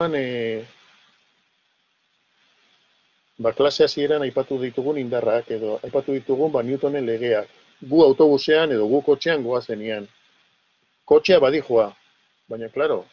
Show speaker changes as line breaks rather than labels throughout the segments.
klase hasieran aipatu ditugun indarrak edo aipatu ditugun Newtonen legeak. Gu autobusean edo gu kotxean goazenean. Kotxea badijoa, baina, klaro,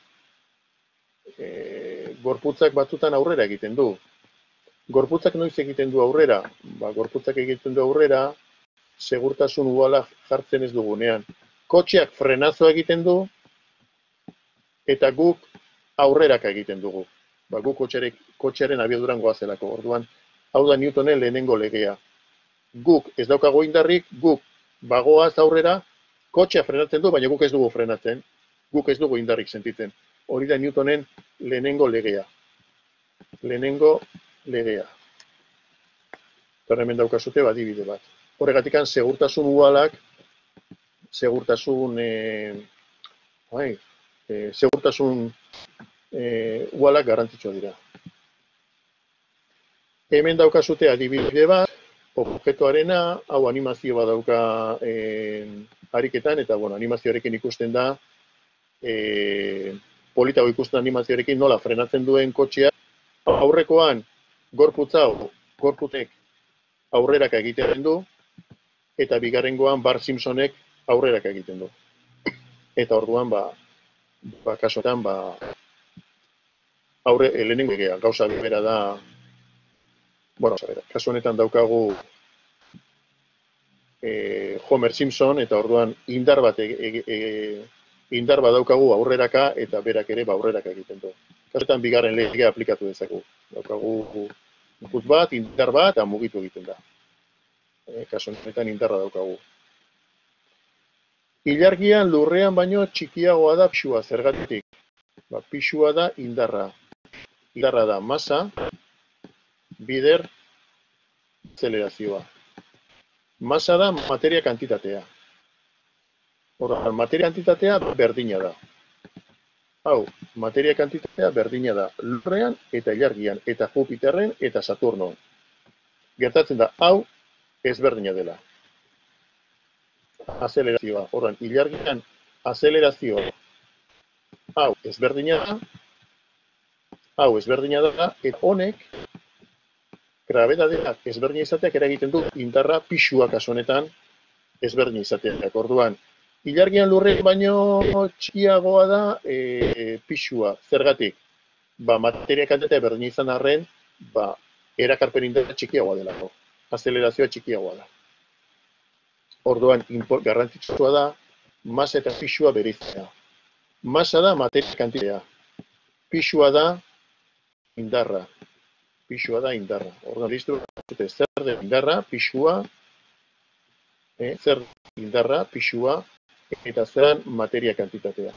gorputzak batzutan aurrera egiten du. Gorputzak noiz egiten du aurrera? Gorputzak egiten du aurrera, segurtasun uhala jartzen ez dugunean. Kotxeak frenazo egiten du, eta guk aurreraka egiten dugu. Guk kotxearen abiaduran goazelako. Orduan, hau da Newtonen lehenengo legea. Guk ez daukago indarrik, guk bagoaz aurrera, kotxea frenatzen du, baina guk ez dugu frenatzen. Guk ez dugu indarrik sentitzen. Hori da Newtonen lehenengo legea. Lehenengo legea. Eta hemen daukazute adibide bat. Horregatikan segurtasun uhalak, segurtasun uhalak garrantzitsua dira. Hemen daukazute adibide bat, objektuarena, hau animazio bat dauka ariketan, eta animazioarekin ikusten da, politago ikusten animazioarekin nola frenatzen duen kotxea. Aurrekoan, gorputek aurreraka egiten du, eta bigarrengoan Bart Simpsonek aurreraka egiten du. Eta orduan, kasotan, lehenengo egea, gauza bera da, kasu honetan daukagu Homer Simpson, eta orduan indar bat daukagu aurreraka, eta berak ere aurreraka egiten du. Kasuetan bigarren legea aplikatu dezaku. Daukagu input bat, indar bat, eta mugitu egiten da. Kasu honetan indarra daukagu. Ilargian lurrean baino txikiagoa da pisua, zergatik. Pisua da indarra. Indarra da masa, bider, azelerazioa. Masa da materia kantitatea. Horra, materia kantitatea berdina da. Hau, materia kantitatea berdina da. Lurrean eta ilargian, eta Jupiterren eta Saturnon. Gertatzen da, hau ezberdina dela. Azelerazioa. Horran, ilargian azelerazio hau ezberdina da, eta honek grabedadeak ezberdina izateak eragiten du indarra pisua kasu honetan ezberdina izateak. Orduan, ilargian lurre baino txikiagoa da pisua. Zergatik? Materia kantitatea berdina izan arren, erakarpen indarra txikiagoa delako. Azelerazioa txikiagoa da. Orduan, garrantzitsua da, masa eta pisua bereiztea. Masa da materia kantitatea. Pisua da indarra. Pisua da indarra. Orduan, zer da indarra, pisua, eta zeran materia kantitatea.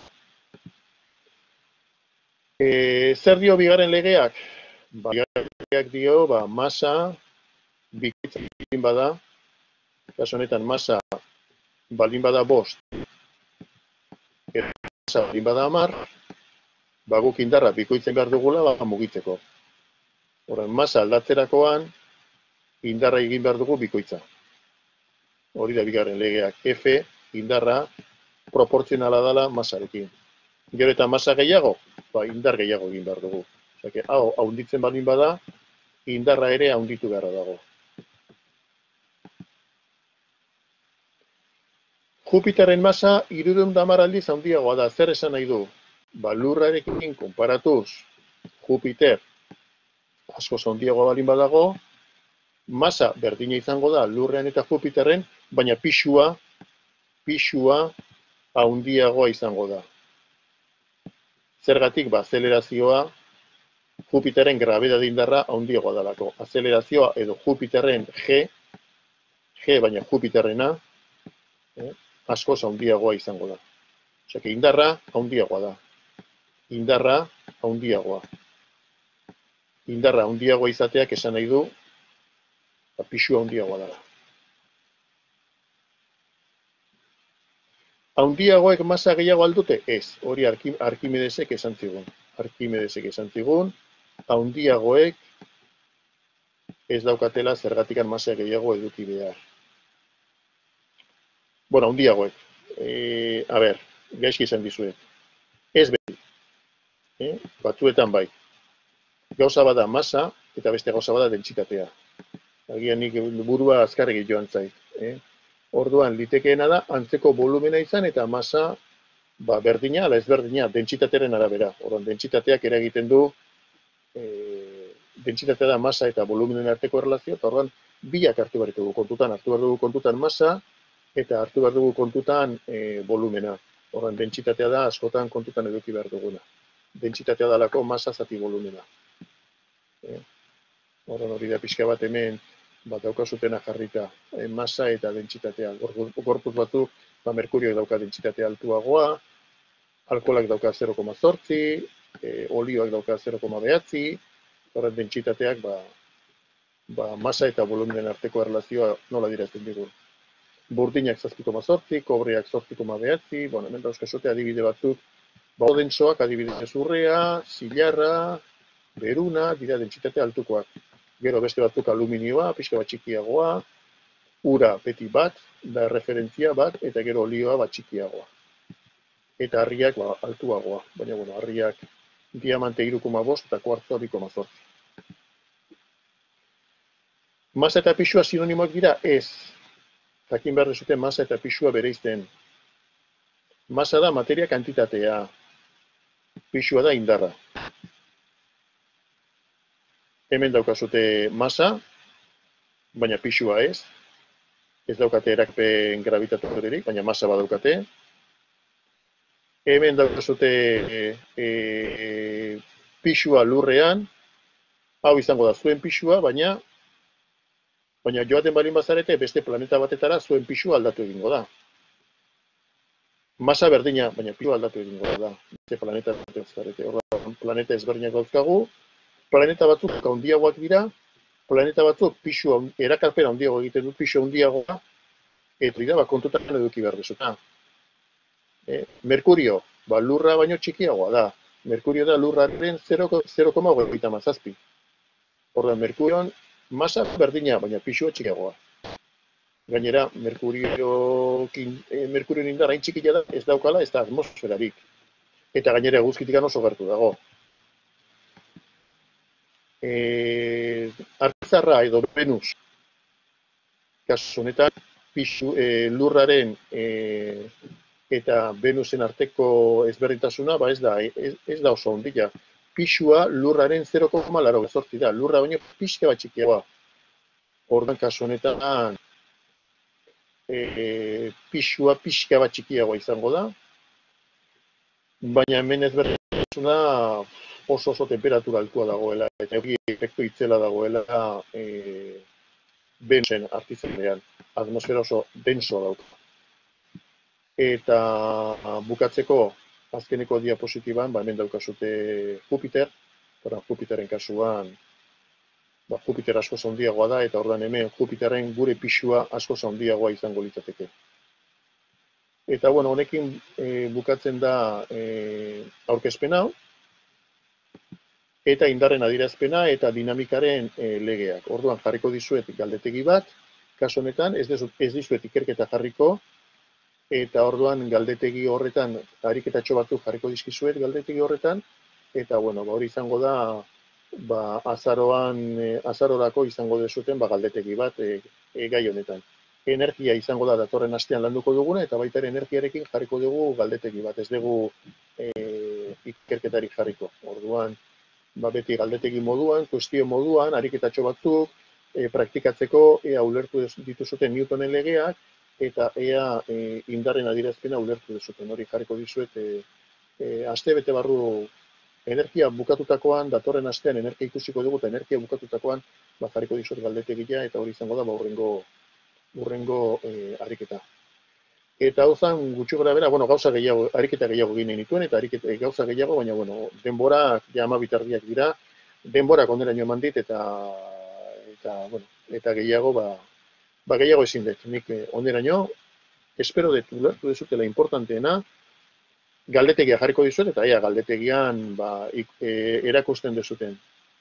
Zer dio bigarren legeak? Bigarren legeak dio, masa, bikoitzen bada, kasu honetan masa baldin bada 5, eta masa baldin bada 10, guk indarra bikoitzen behar dugula mugitzeko. Horren, masa aldatzerakoan, indarra egin behar dugu bikoitza. Hori da bigarren legeak. F, indarra, proportzionala dela masarekin. Gero eta masa gehiago, indar gehiago egin behar dugu. Hau, haunditzen baldin bada, indarra ere haunditu beharra dago. Jupiterren masa 310 aldiz handiagoa da. Zer esan nahi du? Lurrarekin konparatuz Jupiter askoz handiagoa baldin badago, masa berdina izango da Lurrean eta Jupiterren, baina pisua handiagoa izango da. Zergatik, azelerazioa Jupiterren grabedade indarra handiagoa dalako. Azelerazioa edo Jupiterren G baina Jupiterrena, askoz handiagoa izango da. Osea, indarra handiagoa da. Indarra handiagoa. Indarra handiagoa izateak esan nahi du, pisua handiagoa dela. Handiagoek masa gehiago aldute? Ez, hori Arkimedesek esan zigun. Handiagoek ez daukatela zergatikan masa gehiago eduki behar. Handiagoek. Gaizki esan dizuet. Ez beti. Batzuetan bai. Gauza bada masa, eta beste gauza bada dentsitatea. Agian nik burua azkarregi joan zait. Orduan, litekeena da, antzeko volumena izan eta masa berdina, ala ezberdina, dentsitatearen arabera. Orduan, dentsitateak eragiten du, dentsitatea da masa eta volumenen arteko erlazio, eta orduan, biak hartu behar dugu kontutan masa, eta hartu behar dugu kontutan volumena. Orduan, dentsitatea da askotan kontutan eduki behar duguna. Dentsitatea dalako masa zati volumena. Orduan, hori da pixka bat hemen, daukazutena jarrita, masa eta dentsitatea. Gorputz batzuk, merkurioak dauka dentsitatea altuagoa, alkoholak dauka 0,8, olioak dauka 0,9, horren dentsitateak masa eta volumenen arteko erlazioa nola dirazten digun. Burdinak 7,8, kobreak 7,9, hemen dauzkazute adibide batzuk, densoak adibidez urrea, zilarra, beruna, dira dentsitate altukoak. Gero beste batzuk aluminioa, pixka bat txikiagoa, ura beti bat, da referentzia bat, eta gero olioa bat txikiagoa. Eta harriak altuagoa, baina harriak diamante 3,5 eta kuartzoa 2,8. Masa eta pisua sinonimoak dira? Ez. Jakin behar dezuten masa eta pisua bereizten. Masa da materia kantitatea. Pisua da indarra. Hemen daukazute masa, baina pisua ez. Ez daukate erakpen gravitatorerik, baina masa badaukate. Hemen daukazute pisua lurrean, hau izango da zuen pisua, baina joaten balin bazarete beste planeta batetara zuen pisua aldatu egingo da. Masa berdina, baina pisua aldatu egingo da. Beste planeta batetara. Planeta ezberdinak dauzkagu, planeta batzuk handiagoak dira, planeta batzuk erakarpena handiago egiten dut pisu handiagoa, eta dira kontutan eduki behar dezuta. Merkurio, lurra baino txikiagoa da. Merkurio da lurraren 0,37. Orduan, Merkurioan masa berdina, baina pisua txikiagoa. Gainera, Merkurioen indarra hain txikia da, ez daukala, ez da atmosferarik. Eta gainera eguzkitik oso gertu dago. Artzarra edo Venus, kasu honetan, lurraren eta Venusen arteko ezberdintasuna, ez da oso handia. Pisua lurraren 0,08 da, lurra baino pixka bat txikiagoa. Orduan kasu honetan, pisua pixka bat txikiagoa izango da, baina hemen ezberdintasuna oso temperatura altua dagoela, eta efektu itzela dagoela Venusen artizenean, atmosfera oso denso dauka. Eta bukatzeko azkeneko diapositiban, hemen daukazute Jupiter, Jupiteren kasuan, Jupiter asko handiagoa da, eta orduan hemen Jupiterren gure pisua asko handiagoa izango litzateke. Eta honekin bukatzen da aurkezpen hau, eta indarren adierazpena eta dinamikaren legeak. Orduan jarriko dizuet galdetegi bat, kasu honetan ez dizuet ikerketa jarriko, eta orduan galdetegi horretan, ariketatxo batzuk jarriko dizkizuet galdetegi horretan, eta hori izango da, azarorako izango dezuten galdetegi bat gai honetan. Energia izango da datorren astean landuko duguna, eta baita ere energiarekin jarriko dugu galdetegi bat, ez dugu ikerketarik jarriko. Orduan, beti galdetegi moduan, kuestio moduan, ariketatxo batzuk, praktikatzeko ea ulertu dituzuten Newtonen legeak, eta ea indarren adierazpena ulertu dezuten. Hori jarriko dizuet, aste bete barru energia bukatutakoan, datorren astean energia ikusiko dugu, eta energia bukatutakoan jarriko dizuet galdetegia, eta hori izango da urrengo ariketa. Eta hau zen gutxi gora bera, gauza gehiago, ariketa gehiago ginen dituen, eta gauza gehiago, baina denborak ja 12 dira, denborak onderaino eman dit, eta gehiago, gehiago ezin dut. Nik onderaino, espero dut ulertu dezutela importanteena, galdetegia jarriko dizuet, eta galdetegian erakusten dezuten.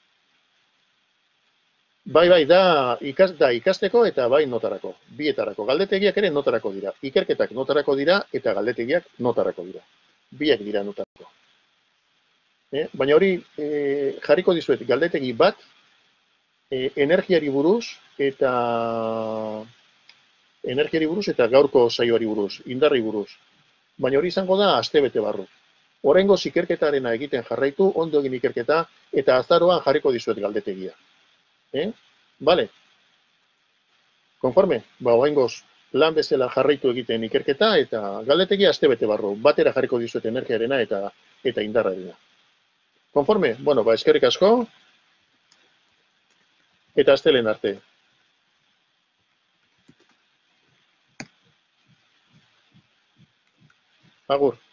Bai, da ikasteko eta bai notarako, bietarako. Galdetegiak ere notarako dira. Ikerketak notarako dira eta galdetegiak notarako dira. Biak dira notarako. Baina hori jarriko dizuet galdetegi bat, energiari buruz eta gaurko saioari buruz, indarri buruz. Baina hori izango da astebete barru. Oraingoz ikerketarena egiten jarraitu, ondo egin ikerketa, eta azaroan jarriko dizuet galdetegia. Bale? Konforme? Oraingoz lan bezala jarraitu egiten ikerketa, eta galdetegia astebete barru. Batera jarriko dizuet energiarena eta indarrarena. Konforme? Bueno, eskerrik asko, eta astelen arte. Agur.